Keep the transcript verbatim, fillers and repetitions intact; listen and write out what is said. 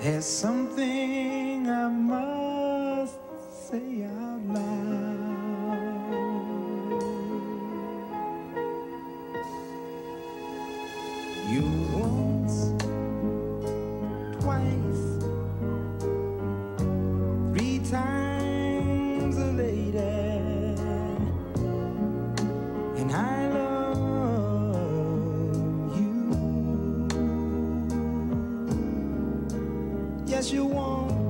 There's something I must say out loud. You once, twice, three times a lady, and I love you. Yes, you won't.